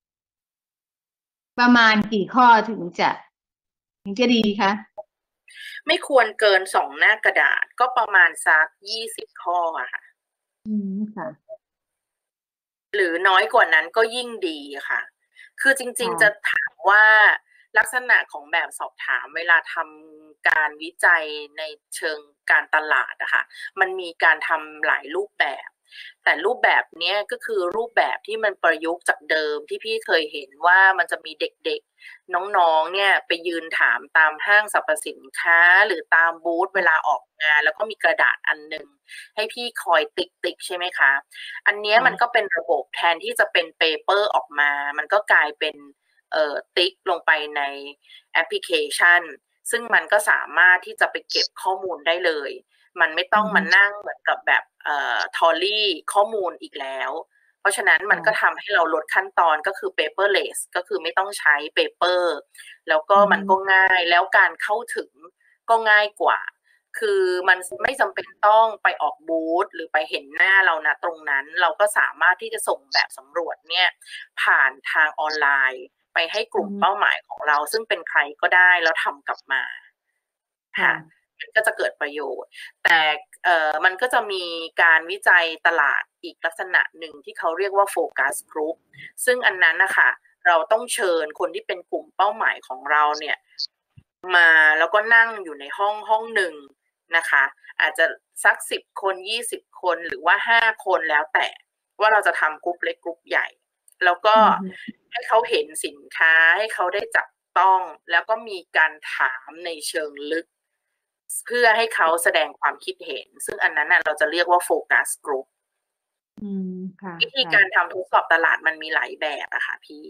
ประมาณกี่ข้อถึงจะดีคะไม่ควรเกิน2 หน้ากระดาษก็ประมาณสัก20 ข้ออะค่ะค่ะหรือน้อยกว่านั้นก็ยิ่งดีค่ะคือจริงๆจะถามว่าลักษณะของแบบสอบถามเวลาทำการวิจัยในเชิงการตลาดอะค่ะมันมีการทำหลายรูปแบบแต่รูปแบบนี้ก็คือรูปแบบที่มันประยุกต์จากเดิมที่พี่เคยเห็นว่ามันจะมีเด็กๆน้องๆเนี่ยไปยืนถามตามห้างสรรพสินค้าหรือตามบูธเวลาออกงานแล้วก็มีกระดาษอันนึงให้พี่คอยติ๊กใช่ไหมคะอันนี้มันก็เป็นระบบแทนที่จะเป็นเปเปอร์ออกมามันก็กลายเป็นติ๊กลงไปในแอปพลิเคชันซึ่งมันก็สามารถที่จะไปเก็บข้อมูลได้เลยมันไม่ต้องมานั่งเหมือนกับแบบทอรี่ข้อมูลอีกแล้วเพราะฉะนั้นมันก็ทำให้เราลดขั้นตอนก็คือ paperless ก็คือไม่ต้องใช้เปเปอร์แล้วก็มันก็ง่ายแล้วการเข้าถึงก็ง่ายกว่าคือมันไม่จำเป็นต้องไปออกบูธหรือไปเห็นหน้าเรานะตรงนั้นเราก็สามารถที่จะส่งแบบสำรวจเนี่ยผ่านทางออนไลน์ไปให้กลุ่มเป้าหมายของเราซึ่งเป็นใครก็ได้แล้วทำกลับมาค่ะมันก็จะเกิดประโยชน์แต่มันก็จะมีการวิจัยตลาดอีกลักษณะหนึ่งที่เขาเรียกว่าโฟกัสกรุ๊ปซึ่งอันนั้นนะคะเราต้องเชิญคนที่เป็นกลุ่มเป้าหมายของเราเนี่ยมาแล้วก็นั่งอยู่ในห้องหนึ่งนะคะอาจจะสัก10 คน20 คนหรือว่า5 คนแล้วแต่ว่าเราจะทำกรุ๊ปเล็กกรุ๊ปใหญ่แล้วก็ให้เขาเห็นสินค้าให้เขาได้จับต้องแล้วก็มีการถามในเชิงลึกเพื่อให้เขาแสดงความคิดเห็นซึ่งอันนั้นเราจะเรียกว่าโฟกัสกรุ๊ปวิธีการทำทดสอบตลาดมันมีหลายแบบอะค่ะพี่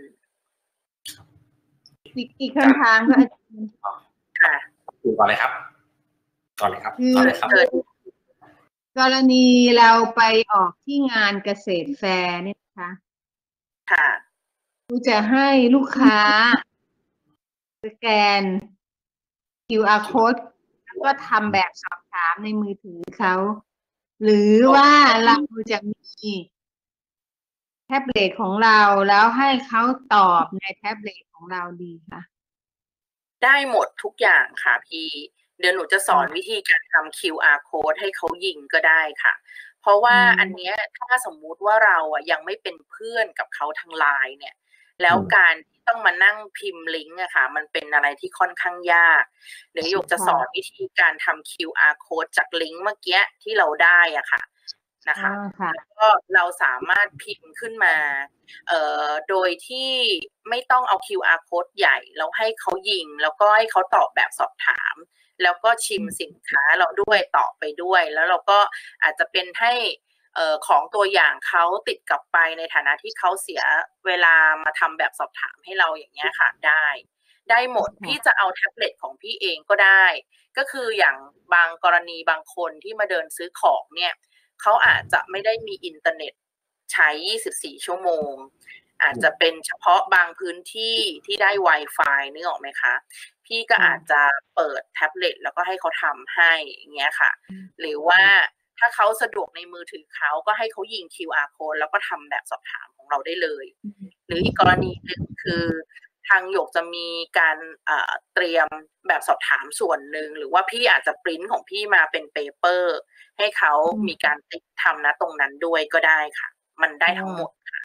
อีกคำถามค่ะค่ะก่อนเลยครับก่อนเลยครับกรณีเราไปออกที่งานเกษตรแฟร์เนี่ยนะคะค่ะจะให้ลูกค้าสแกน QR code แล้วก็ทำแบบสอบถามในมือถือเขาหรือว่าเราจะมีแท็บเล็ตของเราแล้วให้เขาตอบในแท็บเล็ตของเราดีคะได้หมดทุกอย่างค่ะพี่เดี๋ยวหนูจะสอนวิธีการทำ QR code ให้เขายิงก็ได้ค่ะเพราะว่าอันเนี้ยถ้าสมมุติว่าเรายังไม่เป็นเพื่อนกับเขาทางไลน์เนี่ยแล้วการที่ต้องมานั่งพิมพ์ลิงก์อะค่ะมันเป็นอะไรที่ค่อนข้างยากเดี๋ยวหยกจะสอนวิธีการทำ QR code จากลิงก์เมื่อกี้ที่เราได้อะค่ะนะคะแล้วก็เราสามารถพิมพ์ขึ้นมาโดยที่ไม่ต้องเอา QR code ใหญ่แล้วให้เขายิงแล้วก็ให้เขาตอบแบบสอบถามแล้วก็ชิมสินค้าเราด้วยตอบไปด้วยแล้วเราก็อาจจะเป็นให้ของตัวอย่างเขาติดกลับไปในฐานะที่เขาเสียเวลามาทำแบบสอบถามให้เราอย่างเงี้ยค่ะได้หมดพี่จะเอาแท็บเล็ตของพี่เองก็ได้ก็คืออย่างบางกรณีบางคนที่มาเดินซื้อของเนี่ยเขาอาจจะไม่ได้มีอินเทอร์เน็ตใช้24 ชั่วโมงอาจจะเป็นเฉพาะบางพื้นที่ที่ได้ Wi-Fi นึกออกไหมคะพี่ก็อาจจะเปิดแท็บเล็ตแล้วก็ให้เขาทำให้อย่างเงี้ยค่ะหรือว่าถ้าเขาสะดวกในมือถือเขาก็ให้เขายิง QR code แล้วก็ทำแบบสอบถามของเราได้เลยหรืออีกกรณีหนึ่งคือทางหยกจะมีการเตรียมแบบสอบถามส่วนหนึ่งหรือว่าพี่อาจจะปริ้นของพี่มาเป็นเปเปอร์ให้เขามีการติ๊กทำนะตรงนั้นด้วยก็ได้ค่ะมันได้ทั้งหมดค่ะ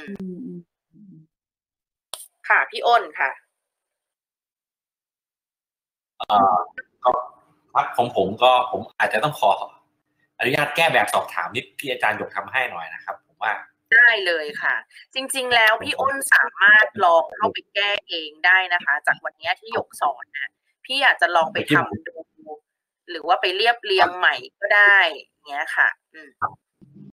ค่ะพี่อ้นค่ะก็ของผมอาจจะต้องขออนุญาตแก้แบบสอบถามที่อาจารย์หยกทำให้หน่อยนะครับผมว่าได้เลยค่ะจริงๆแล้วพี่อ้นสามารถลองเข้าไปแก้เองได้นะคะจากวันนี้ที่หยกสอนนะพี่อาจจะลองไปทำดูหรือว่าไปเรียบเรียงใหม่ก็ได้อย่างเงี้ยค่ะ